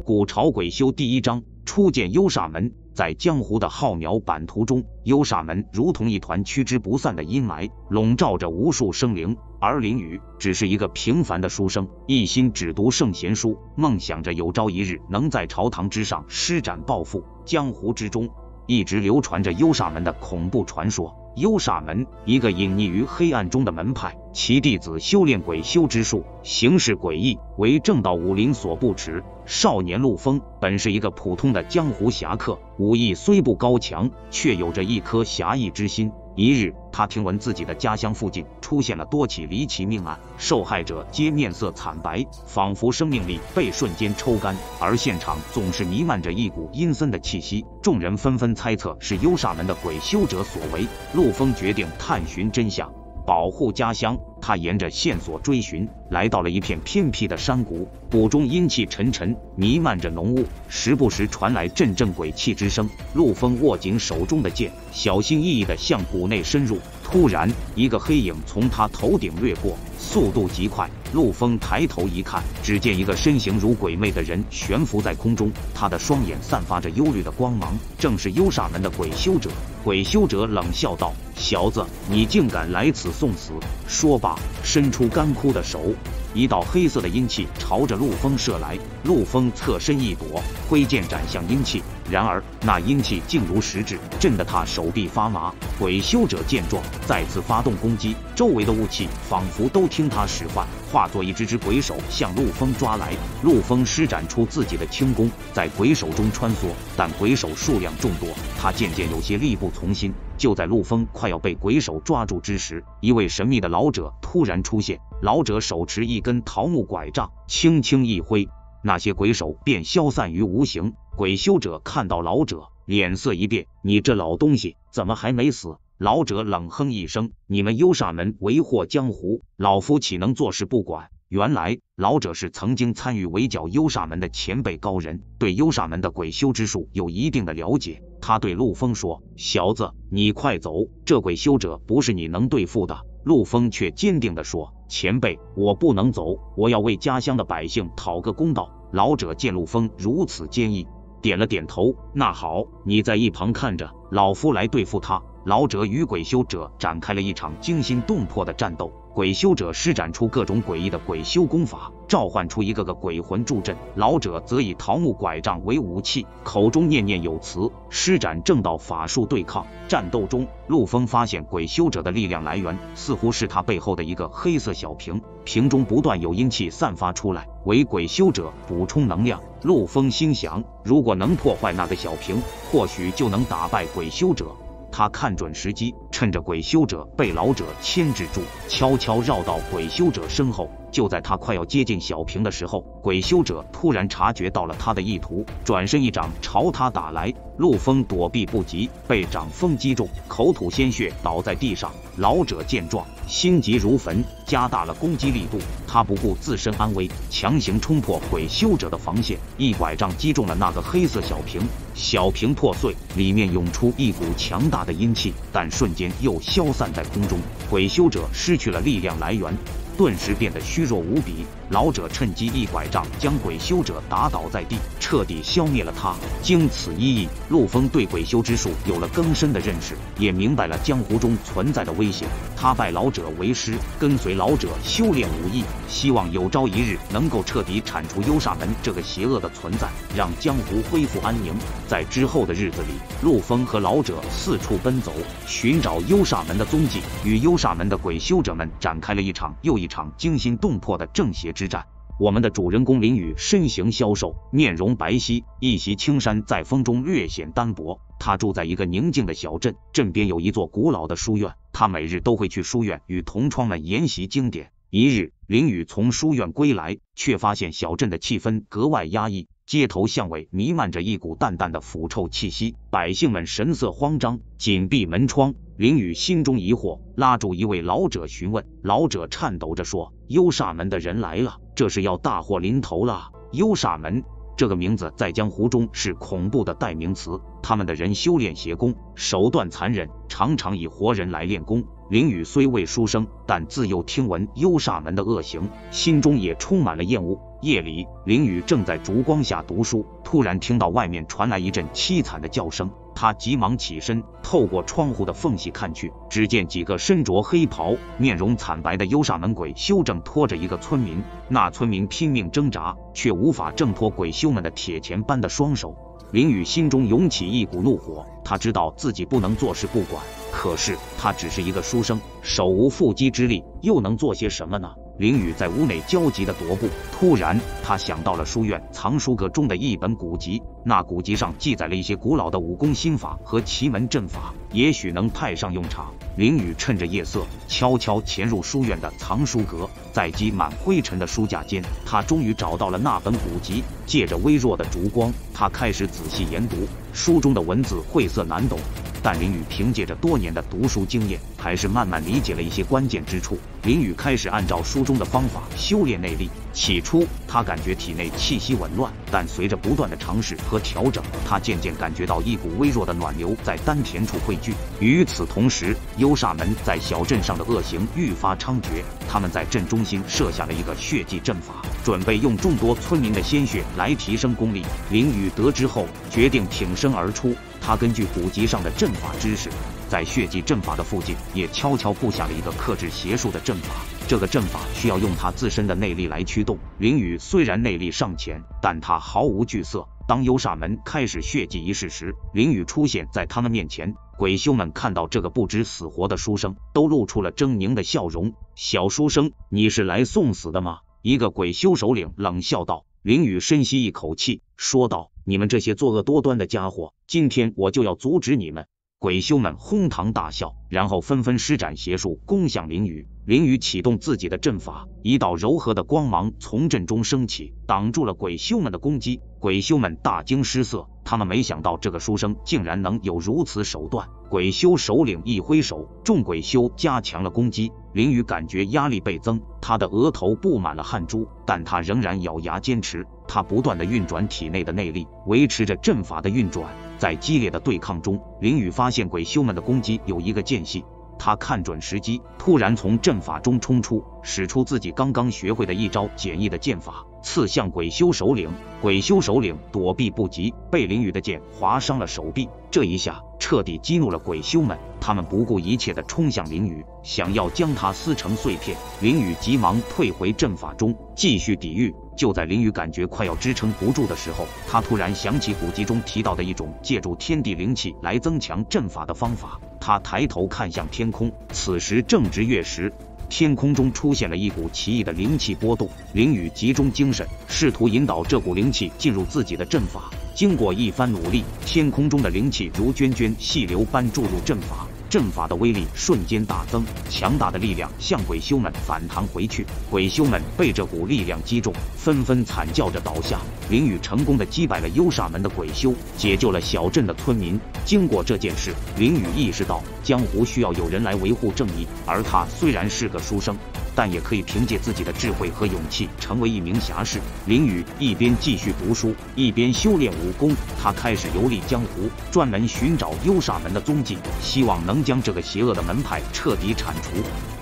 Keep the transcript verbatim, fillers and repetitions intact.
古朝鬼修第一章初见幽煞门。在江湖的浩渺版图中，幽煞门如同一团驱之不散的阴霾，笼罩着无数生灵。而林宇只是一个平凡的书生，一心只读圣贤书，梦想着有朝一日能在朝堂之上施展抱负。江湖之中一直流传着幽煞门的恐怖传说。幽煞门，一个隐匿于黑暗中的门派，其弟子修炼鬼修之术，行事诡异，为正道武林所不齿。少年陆枫本是一个普通的江湖侠客，武艺虽不高强，却有着一颗侠义之心。一日，他听闻自己的家乡附近出现了多起离奇命案，受害者皆面色惨白，仿佛生命力被瞬间抽干，而现场总是弥漫着一股阴森的气息。众人纷纷猜测是幽煞门的鬼修者所为。陆枫决定探寻真相，保护家乡。他沿着线索追寻，来到了一片偏僻的山谷，谷中阴气沉沉，弥漫着浓雾，时不时传来阵阵鬼泣之声。陆枫握紧手中的剑，小心翼翼地向谷内深入。突然，一个黑影从他头顶掠过，速度极快。陆枫抬头一看，只见一个身形如鬼魅的人悬浮在空中，他的双眼散发着忧虑的光芒，正是幽煞门的鬼修者。鬼修者冷笑道：“小子，你竟敢来此送死！”说罢，伸出干枯的手，一道黑色的阴气朝着陆枫射来。陆枫侧身一躲，挥剑斩向阴气，然而那阴气竟如实质，震得他手臂发麻。鬼修者见状，再次发动攻击，周围的雾气仿佛都听他使唤，化作一只只鬼手向陆枫抓来。陆枫施展出自己的轻功，在鬼手中穿梭，但鬼手数量众多，他渐渐有些力不从心。就在陆枫快要被鬼手抓住之时，一位神秘的老者突然出现。老者手持一根桃木拐杖，轻轻一挥，那些鬼手便消散于无形。鬼修者看到老者，脸色一变：“你这老东西怎么还没死？”老者冷哼一声：“你们幽煞门为祸江湖，老夫岂能坐视不管？”原来老者是曾经参与围剿幽煞门的前辈高人，对幽煞门的鬼修之术有一定的了解。他对陆枫说：“小子，你快走，这鬼修者不是你能对付的。”陆枫却坚定地说：“前辈，我不能走，我要为家乡的百姓讨个公道。”老者见陆枫如此坚毅，点了点头：“那好，你在一旁看着，老夫来对付他。”老者与鬼修者展开了一场惊心动魄的战斗。鬼修者施展出各种诡异的鬼修功法，召唤出一个个鬼魂助阵。老者则以桃木拐杖为武器，口中念念有词，施展正道法术对抗。战斗中，陆枫发现鬼修者的力量来源似乎是他背后的一个黑色小瓶，瓶中不断有阴气散发出来，为鬼修者补充能量。陆枫心想，如果能破坏那个小瓶，或许就能打败鬼修者。他看准时机，趁着鬼修者被老者牵制住，悄悄绕到鬼修者身后。就在他快要接近小瓶的时候，鬼修者突然察觉到了他的意图，转身一掌朝他打来。陆枫躲避不及，被掌锋击中，口吐鲜血，倒在地上。老者见状，心急如焚，加大了攻击力度。他不顾自身安危，强行冲破鬼修者的防线，一拐杖击中了那个黑色小瓶。小瓶破碎，里面涌出一股强大的阴气，但瞬间又消散在空中。鬼修者失去了力量来源，顿时变得虚弱无比。老者趁机一拐杖将鬼修者打倒在地，彻底消灭了他。经此一役，陆枫对鬼修之术有了更深的认识，也明白了江湖中存在的危险。他拜老者为师，跟随老者修炼武艺，希望有朝一日能够彻底铲除幽煞门这个邪恶的存在，让江湖恢复安宁。在之后的日子里，陆枫和老者四处奔走，寻找幽煞门的踪迹，与幽煞门的鬼修者们展开了一场又一场惊心动魄的正邪之战。我们的主人公林宇身形消瘦，面容白皙，一袭青衫在风中略显单薄。他住在一个宁静的小镇，镇边有一座古老的书院，他每日都会去书院与同窗们研习经典。一日，林宇从书院归来，却发现小镇的气氛格外压抑，街头巷尾弥漫着一股淡淡的腐臭气息，百姓们神色慌张，紧闭门窗。林宇心中疑惑，拉住一位老者询问。老者颤抖着说：“幽煞门的人来了，这是要大祸临头了。”幽煞门这个名字在江湖中是恐怖的代名词，他们的人修炼邪功，手段残忍，常常以活人来练功， 林宇虽未书生，但自幼听闻幽煞门的恶行，心中也充满了厌恶。夜里，林宇正在烛光下读书，突然听到外面传来一阵凄惨的叫声。他急忙起身，透过窗户的缝隙看去，只见几个身着黑袍、面容惨白的幽煞门鬼修正拖着一个村民。那村民拼命挣扎，却无法挣脱鬼修们的铁钳般的双手。林宇心中涌起一股怒火，他知道自己不能坐视不管，可是他只是一个书生，手无缚鸡之力，又能做些什么呢？林宇在屋内焦急地踱步，突然他想到了书院藏书阁中的一本古籍，那古籍上记载了一些古老的武功心法和奇门阵法，也许能派上用场。林宇趁着夜色，悄悄潜入书院的藏书阁，在积满灰尘的书架间，他终于找到了那本古籍。借着微弱的烛光，他开始仔细研读，书中的文字晦涩难懂，但林宇凭借着多年的读书经验，还是慢慢理解了一些关键之处。林宇开始按照书中的方法修炼内力。起初他感觉体内气息紊乱，但随着不断的尝试和调整，他渐渐感觉到一股微弱的暖流在丹田处汇聚。与此同时，幽煞门在小镇上的恶行愈发猖獗，他们在镇中心设下了一个血祭阵法，准备用众多村民的鲜血来提升功力。林宇得知后，决定挺身而出。他根据古籍上的阵法知识，在血祭阵法的附近也悄悄布下了一个克制邪术的阵法。这个阵法需要用他自身的内力来驱动。林宇虽然内力尚浅，但他毫无惧色。当幽煞门开始血祭仪式时，林宇出现在他们面前。鬼修们看到这个不知死活的书生，都露出了狰狞的笑容。小书生，你是来送死的吗？一个鬼修首领冷笑道。林宇深吸一口气，说道：你们这些作恶多端的家伙，今天我就要阻止你们！鬼修们哄堂大笑，然后纷纷施展邪术攻向林宇。林宇启动自己的阵法，一道柔和的光芒从阵中升起，挡住了鬼修们的攻击。鬼修们大惊失色，他们没想到这个书生竟然能有如此手段。鬼修首领一挥手，众鬼修加强了攻击。林宇感觉压力倍增，他的额头布满了汗珠，但他仍然咬牙坚持。他不断地运转体内的内力，维持着阵法的运转。在激烈的对抗中，林宇发现鬼修们的攻击有一个间隙，他看准时机，突然从阵法中冲出，使出自己刚刚学会的一招简易的剑法，刺向鬼修首领。鬼修首领躲避不及，被林宇的剑划伤了手臂。这一下彻底激怒了鬼修们，他们不顾一切地冲向林宇，想要将他撕成碎片。林宇急忙退回阵法中，继续抵御。就在林宇感觉快要支撑不住的时候，他突然想起古籍中提到的一种借助天地灵气来增强阵法的方法。他抬头看向天空，此时正值月食，天空中出现了一股奇异的灵气波动。林宇集中精神，试图引导这股灵气进入自己的阵法。经过一番努力，天空中的灵气如涓涓细流般注入阵法，阵法的威力瞬间大增，强大的力量向鬼修们反弹回去。鬼修们被这股力量击中，纷纷惨叫着倒下。林宇成功的击败了幽煞门的鬼修，解救了小镇的村民。经过这件事，林宇意识到江湖需要有人来维护正义，而他虽然是个书生，但也可以凭借自己的智慧和勇气成为一名侠士。林宇一边继续读书，一边修炼武功。他开始游历江湖，专门寻找幽煞门的踪迹，希望能将这个邪恶的门派彻底铲除。